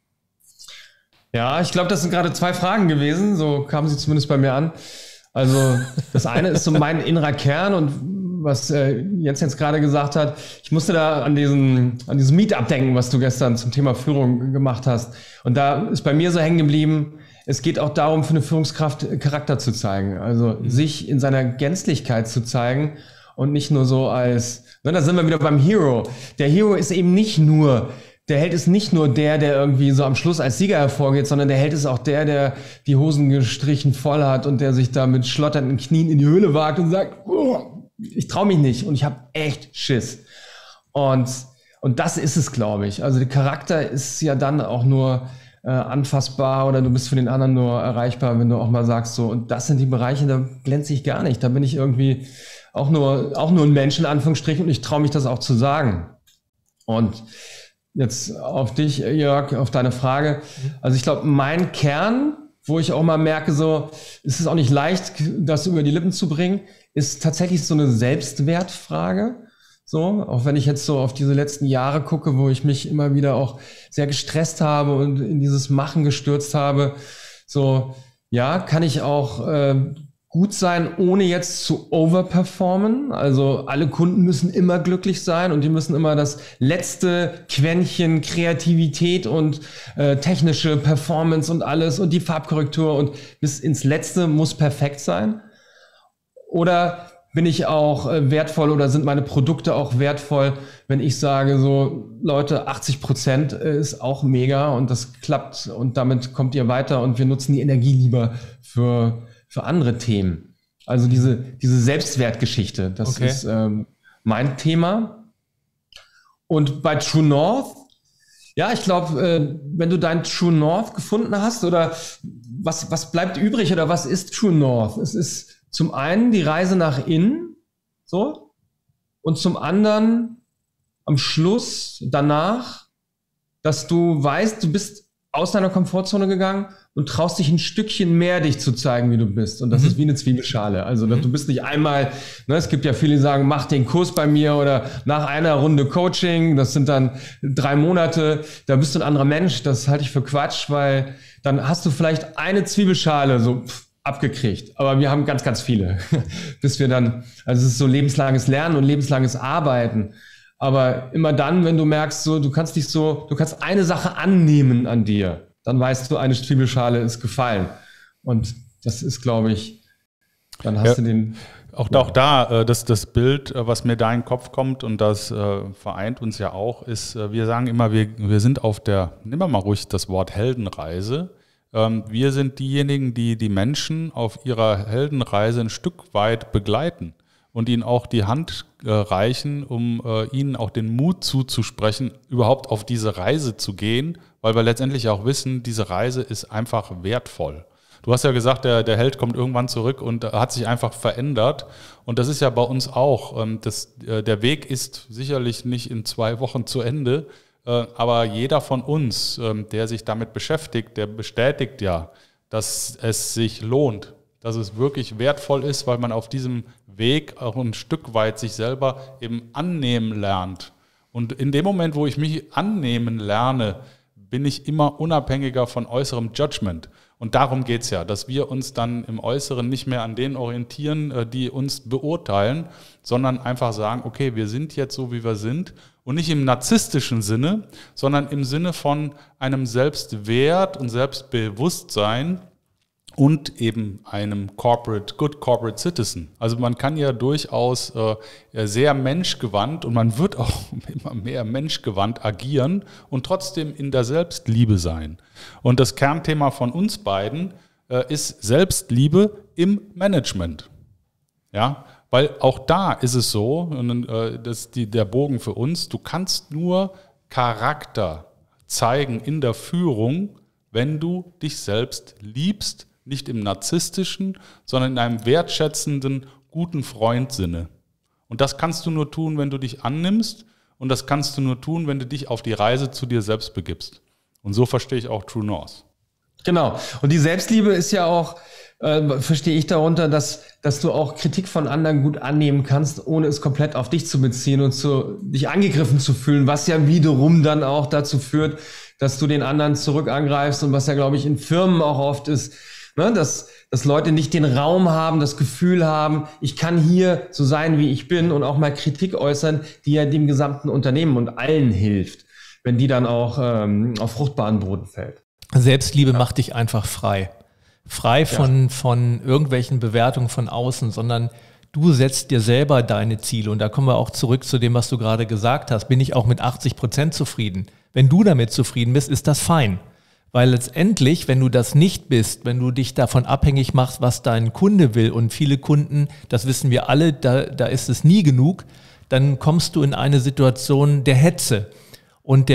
Ja, ich glaube, das sind gerade 2 Fragen gewesen, so kamen sie zumindest bei mir an. Also das eine ist so mein innerer Kern und was Jens jetzt gerade gesagt hat, ich musste da an dieses Meetup denken, was du gestern zum Thema Führung gemacht hast. Und da ist bei mir so hängen geblieben, es geht auch darum, für eine Führungskraft Charakter zu zeigen, also sich in seiner Gänzlichkeit zu zeigen und nicht nur so als, da sind wir wieder beim Hero. Der Hero ist eben nicht nur, der Held ist nicht nur der irgendwie so am Schluss als Sieger hervorgeht, sondern der Held ist auch der die Hosen gestrichen voll hat und der sich da mit schlotternden Knien in die Höhle wagt und sagt, oh, ich traue mich nicht und ich habe echt Schiss. Und das ist es, glaube ich. Also der Charakter ist ja dann auch nur anfassbar oder du bist für den anderen nur erreichbar, wenn du auch mal sagst so, und das sind die Bereiche, da glänze ich gar nicht. Da bin ich irgendwie auch nur ein Mensch in Anführungsstrichen und ich traue mich das auch zu sagen. Und jetzt auf dich, Jörg, auf deine Frage. Also ich glaube, mein Kern, wo ich auch mal merke, so, es ist auch nicht leicht, das über die Lippen zu bringen, ist tatsächlich so eine Selbstwertfrage. So, auch wenn ich jetzt so auf diese letzten Jahre gucke, wo ich mich immer wieder auch sehr gestresst habe und in dieses Machen gestürzt habe. So, ja, kann ich auch gut sein, ohne jetzt zu overperformen. Also alle Kunden müssen immer glücklich sein und die müssen immer das letzte Quäntchen Kreativität und technische Performance und alles und die Farbkorrektur und bis ins Letzte muss perfekt sein. Oder bin ich auch wertvoll oder sind meine Produkte auch wertvoll, wenn ich sage so, Leute, 80% ist auch mega und das klappt und damit kommt ihr weiter und wir nutzen die Energie lieber für andere Themen. Also diese Selbstwertgeschichte, das ist mein Thema. Und bei True North, ja, ich glaube, wenn du dein True North gefunden hast oder was bleibt übrig oder was ist True North? Es ist zum einen die Reise nach innen, so, und zum anderen am Schluss, danach, dass du weißt, du bist aus deiner Komfortzone gegangen und traust dich ein Stückchen mehr, dich zu zeigen, wie du bist. Und das ist wie eine Zwiebelschale. Also du bist nicht einmal, es gibt ja viele, die sagen, mach den Kurs bei mir oder nach einer Runde Coaching, das sind dann 3 Monate, da bist du ein anderer Mensch. Das halte ich für Quatsch, weil dann hast du vielleicht eine Zwiebelschale so abgekriegt. Aber wir haben ganz, ganz viele, bis wir dann, also es ist so lebenslanges Lernen und lebenslanges Arbeiten. Aber immer dann, wenn du merkst, so, du kannst eine Sache annehmen an dir, dann weißt du, eine Zwiebelschale ist gefallen. Und das ist, glaube ich, dann hast du den... Auch da, das Bild, was mir da in den Kopf kommt und das vereint uns ja auch, ist, wir sagen immer, wir sind auf der, nehmen wir mal ruhig das Wort Heldenreise. Wir sind diejenigen, die die Menschen auf ihrer Heldenreise ein Stück weit begleiten und ihnen auch die Hand reichen, um ihnen auch den Mut zuzusprechen, überhaupt auf diese Reise zu gehen, weil wir letztendlich auch wissen, diese Reise ist einfach wertvoll. Du hast ja gesagt, der Held kommt irgendwann zurück und hat sich einfach verändert. Und das ist ja bei uns auch. Der Weg ist sicherlich nicht in 2 Wochen zu Ende, aber jeder von uns, der sich damit beschäftigt, der bestätigt ja, dass es sich lohnt, dass es wirklich wertvoll ist, weil man auf diesem Weg auch ein Stück weit sich selber eben annehmen lernt. Und in dem Moment, wo ich mich annehmen lerne, bin ich immer unabhängiger von äußerem Judgment. Und darum geht es ja, dass wir uns dann im Äußeren nicht mehr an denen orientieren, die uns beurteilen, sondern einfach sagen, okay, wir sind jetzt so, wie wir sind. Und nicht im narzisstischen Sinne, sondern im Sinne von einem Selbstwert und Selbstbewusstsein und eben einem Good Corporate Citizen. Also man kann ja durchaus sehr menschgewandt und man wird auch immer mehr menschgewandt agieren und trotzdem in der Selbstliebe sein. Und das Kernthema von uns beiden ist Selbstliebe im Management. Ja, weil auch da ist es so, und das ist der Bogen für uns, du kannst nur Charakter zeigen in der Führung, wenn du dich selbst liebst, nicht im narzisstischen, sondern in einem wertschätzenden, guten Freundsinne. Und das kannst du nur tun, wenn du dich annimmst, und das kannst du nur tun, wenn du dich auf die Reise zu dir selbst begibst. Und so verstehe ich auch True North. Genau. Und die Selbstliebe ist ja auch, verstehe ich darunter, dass du auch Kritik von anderen gut annehmen kannst, ohne es komplett auf dich zu beziehen und dich angegriffen zu fühlen, was ja wiederum dann auch dazu führt, dass du den anderen zurück angreifst und was ja, glaube ich, in Firmen auch oft ist, ne, dass Leute nicht den Raum haben, das Gefühl haben, ich kann hier so sein, wie ich bin und auch mal Kritik äußern, die ja dem gesamten Unternehmen und allen hilft, wenn die dann auch auf fruchtbaren Boden fällt. Selbstliebe macht dich einfach frei. Frei von irgendwelchen Bewertungen von außen, sondern du setzt dir selber deine Ziele. Und da kommen wir auch zurück zu dem, was du gerade gesagt hast. Bin ich auch mit 80% zufrieden? Wenn du damit zufrieden bist, ist das fein. Weil letztendlich, wenn du das nicht bist, wenn du dich davon abhängig machst, was dein Kunde will, und viele Kunden, das wissen wir alle, da ist es nie genug, dann kommst du in eine Situation der Hetze. Und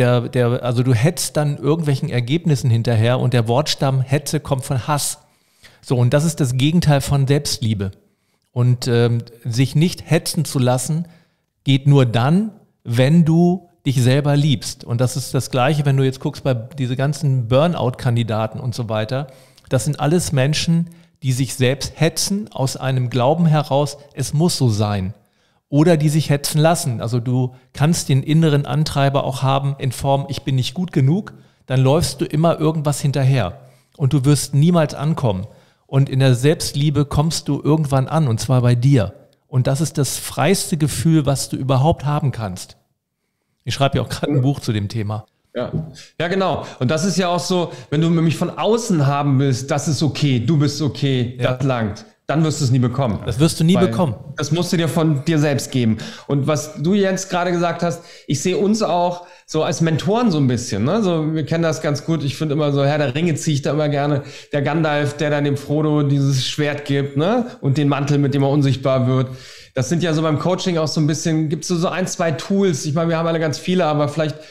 also du hetzt dann irgendwelchen Ergebnissen hinterher, und der Wortstamm Hetze kommt von Hass. So, und das ist das Gegenteil von Selbstliebe. Und sich nicht hetzen zu lassen, geht nur dann, wenn du dich selber liebst. Und das ist das Gleiche, wenn du jetzt guckst bei diese ganzen Burnout-Kandidaten und so weiter. Das sind alles Menschen, die sich selbst hetzen aus einem Glauben heraus, es muss so sein. Oder die sich hetzen lassen. Also du kannst den inneren Antreiber auch haben in Form, ich bin nicht gut genug, dann läufst du immer irgendwas hinterher und du wirst niemals ankommen. Und in der Selbstliebe kommst du irgendwann an, und zwar bei dir. Und das ist das freiste Gefühl, was du überhaupt haben kannst. Ich schreibe ja auch gerade ein Buch zu dem Thema. Ja, genau. Und das ist ja auch so, wenn du mich von außen haben willst, das ist okay, du bist okay, das langt. Dann wirst du es nie bekommen. Das wirst du nie bekommen. Das musst du dir von dir selbst geben. Und was du jetzt gerade gesagt hast, ich sehe uns auch so als Mentoren so ein bisschen. Ne? So, wir kennen das ganz gut. Ich finde immer so, Herr der Ringe ziehe ich da immer gerne. Der Gandalf, der dann dem Frodo dieses Schwert gibt, ne? Und den Mantel, mit dem er unsichtbar wird. Das sind ja so beim Coaching auch so ein bisschen, gibt es so ein, zwei Tools. Ich meine, wir haben alle ganz viele, aber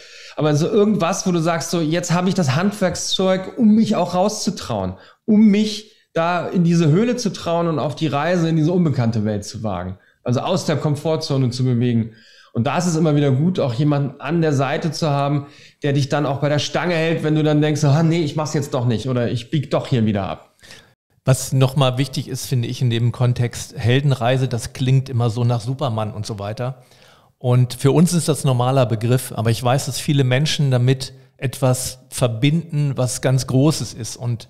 so irgendwas, wo du sagst, so jetzt habe ich das Handwerkszeug, um mich auch rauszutrauen, um mich da in diese Höhle zu trauen und auf die Reise in diese unbekannte Welt zu wagen. Also aus der Komfortzone zu bewegen. Und da ist es immer wieder gut, auch jemanden an der Seite zu haben, der dich dann auch bei der Stange hält, wenn du dann denkst, nee, ich mach's jetzt doch nicht oder ich bieg doch hier wieder ab. Was nochmal wichtig ist, finde ich, in dem Kontext Heldenreise, das klingt immer so nach Superman und so weiter. Und für uns ist das ein normaler Begriff, aber ich weiß, dass viele Menschen damit etwas verbinden, was ganz Großes ist. Und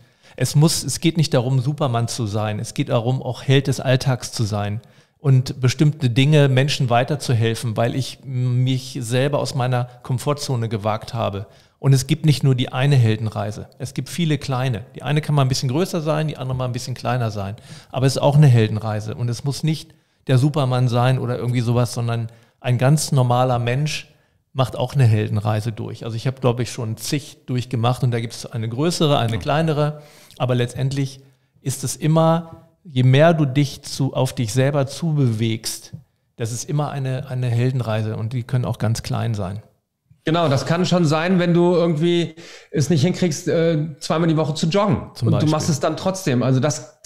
es geht nicht darum, Superman zu sein. Es geht darum, auch Held des Alltags zu sein und bestimmte Dinge Menschen weiterzuhelfen, weil ich mich selber aus meiner Komfortzone gewagt habe. Und es gibt nicht nur die eine Heldenreise. Es gibt viele kleine. Die eine kann mal ein bisschen größer sein, die andere mal ein bisschen kleiner sein. Aber es ist auch eine Heldenreise. Und es muss nicht der Superman sein oder irgendwie sowas, sondern ein ganz normaler Mensch macht auch eine Heldenreise durch. Also ich habe, glaube ich, schon zig durchgemacht und da gibt es eine größere, eine kleinere. Aber letztendlich ist es immer, je mehr du dich auf dich selber zubewegst, das ist immer eine Heldenreise und die können auch ganz klein sein. Genau, das kann schon sein, wenn du irgendwie es nicht hinkriegst, zweimal die Woche zu joggen. Und du machst es dann trotzdem. Also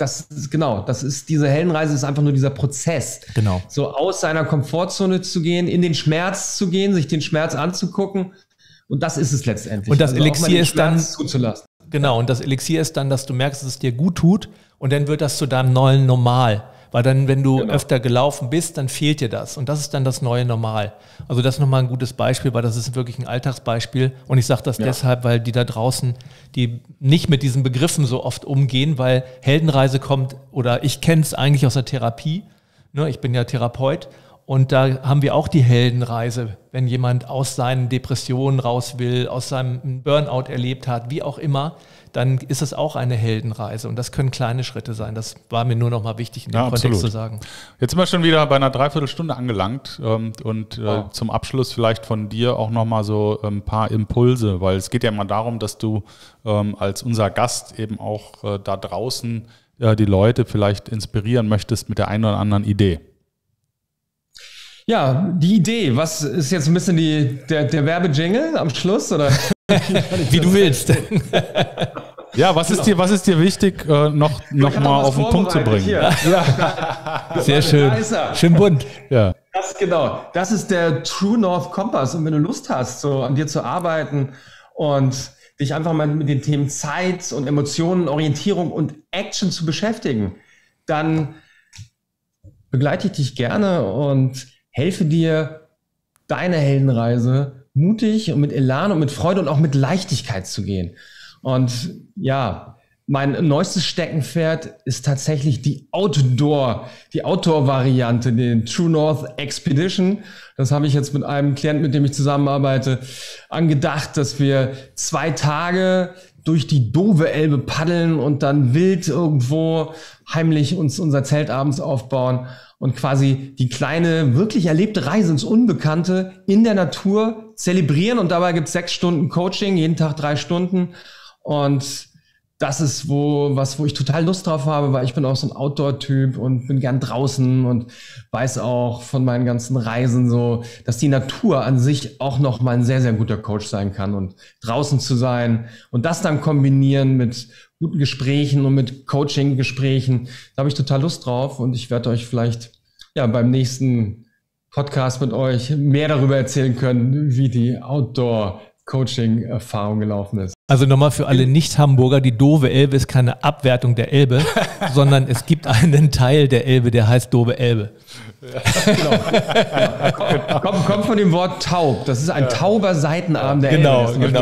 diese Heldenreise ist einfach nur dieser Prozess. Genau. So aus seiner Komfortzone zu gehen, in den Schmerz zu gehen, sich den Schmerz anzugucken. Und das ist es letztendlich. Und das Elixier ist dann zuzulassen. Genau, und das Elixier ist dann, dass du merkst, dass es dir gut tut und dann wird das zu deinem neuen Normal. Weil dann, wenn du öfter gelaufen bist, dann fehlt dir das. Und das ist dann das neue Normal. Also das ist nochmal ein gutes Beispiel, weil das ist wirklich ein Alltagsbeispiel. Und ich sage das deshalb, weil die da draußen, die nicht mit diesen Begriffen so oft umgehen, weil Heldenreise kommt, oder ich kenne es eigentlich aus der Therapie. Ne, ich bin ja Therapeut. Und da haben wir auch die Heldenreise, wenn jemand aus seinen Depressionen raus will, aus seinem Burnout erlebt hat, wie auch immer, dann ist es auch eine Heldenreise. Und das können kleine Schritte sein. Das war mir nur noch mal wichtig in dem Kontext zu sagen. Jetzt sind wir schon wieder bei einer Dreiviertelstunde angelangt. Zum Abschluss vielleicht von dir auch noch mal so ein paar Impulse, weil es geht ja immer darum, dass du als unser Gast eben auch da draußen die Leute vielleicht inspirieren möchtest mit der einen oder anderen Idee. Ja, die Idee, was ist jetzt ein bisschen der Werbejingle am Schluss? Oder? Wie du willst. Ja, was ist dir wichtig, noch mal auf den Punkt zu bringen? Ja. Sehr schön. Schön bunt. Ja. Das ist der True North Kompass. Und wenn du Lust hast, so an dir zu arbeiten und dich einfach mal mit den Themen Zeit und Emotionen, Orientierung und Action zu beschäftigen, dann begleite ich dich gerne und helfe dir, deine Heldenreise mutig und mit Elan und mit Freude und auch mit Leichtigkeit zu gehen. Und ja, mein neuestes Steckenpferd ist tatsächlich die Outdoor-Variante, den True North Expedition. Das habe ich jetzt mit einem Klienten, mit dem ich zusammenarbeite, angedacht, dass wir 2 Tage durch die Dove-Elbe paddeln und dann wild irgendwo heimlich uns unser Zelt abends aufbauen und quasi die kleine, wirklich erlebte Reise ins Unbekannte in der Natur zelebrieren. Und dabei gibt es 6 Stunden Coaching, jeden Tag 3 Stunden. Und das ist wo ich total Lust drauf habe, weil ich bin auch so ein Outdoor-Typ und bin gern draußen und weiß auch von meinen ganzen Reisen so, dass die Natur an sich auch noch mal ein sehr, sehr guter Coach sein kann und draußen zu sein und das dann kombinieren mit guten Gesprächen und mit Coaching-Gesprächen. Da habe ich total Lust drauf und ich werde euch vielleicht beim nächsten Podcast mit euch mehr darüber erzählen können, wie die Outdoor-Coaching-Erfahrung gelaufen ist. Also nochmal für alle Nicht-Hamburger, die Dove-Elbe ist keine Abwertung der Elbe, sondern es gibt einen Teil der Elbe, der heißt Dove-Elbe. Ja, genau. Kommt von dem Wort taub. Das ist ein tauber Seitenarm der Elbe. Genau.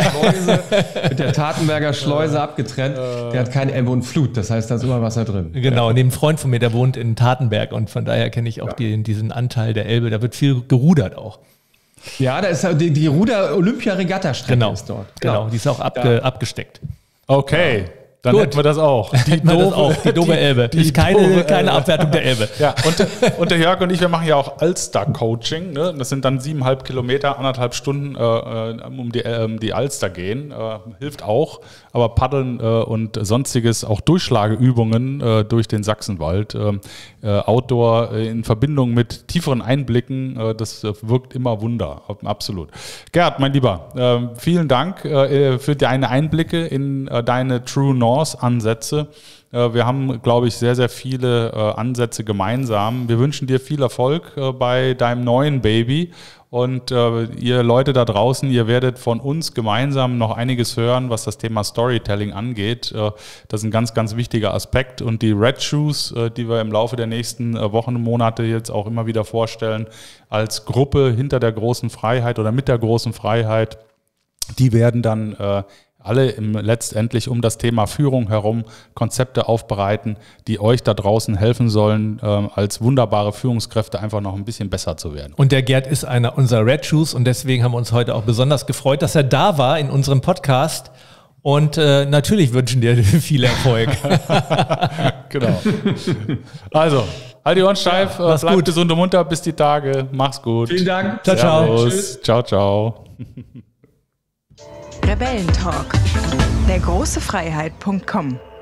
Mit der Tatenberger Schleuse abgetrennt. Der hat keine Elbe und Flut, das heißt, da ist immer Wasser drin. Genau, neben einem Freund von mir, der wohnt in Tatenberg und von daher kenne ich auch diesen Anteil der Elbe. Da wird viel gerudert auch. Ja, da ist die Ruder-Olympia-Regatta-Strecke ist dort. Genau, die ist auch abgesteckt. Okay, dann hätten wir das auch. Die Dove-Elbe. Die ist keine Abwertung der Elbe. Ja, und der Jörg und ich, wir machen ja auch Alster-Coaching. Ne? Das sind dann 7,5 Kilometer, 1,5 Stunden um die Alster gehen. Hilft auch. Aber Paddeln und sonstiges, auch Durchschlageübungen durch den Sachsenwald. Outdoor in Verbindung mit tieferen Einblicken, das wirkt immer Wunder. Absolut. Gerd, mein Lieber, vielen Dank für deine Einblicke in deine True North-Ansätze. Wir haben, glaube ich, sehr, sehr viele Ansätze gemeinsam. Wir wünschen dir viel Erfolg bei deinem neuen Baby. Und ihr Leute da draußen, ihr werdet von uns gemeinsam noch einiges hören, was das Thema Storytelling angeht. Das ist ein ganz, ganz wichtiger Aspekt. Und die Red Shoes, die wir im Laufe der nächsten Wochen und Monate jetzt auch immer wieder vorstellen, als Gruppe hinter der großen Freiheit oder mit der großen Freiheit, die werden dann alle letztendlich um das Thema Führung herum Konzepte aufbereiten, die euch da draußen helfen sollen, als wunderbare Führungskräfte einfach noch ein bisschen besser zu werden. Und der Gerd ist einer unserer Red Shoes und deswegen haben wir uns heute auch besonders gefreut, dass er da war in unserem Podcast. Und natürlich wünschen dir viel Erfolg. Genau. Also, halt die Ohren steif, bleib gesund und munter bis die Tage. Mach's gut. Vielen Dank. Ciao, ciao. Tschüss. Ciao, ciao. Rebellentalk. Der große Freiheit.com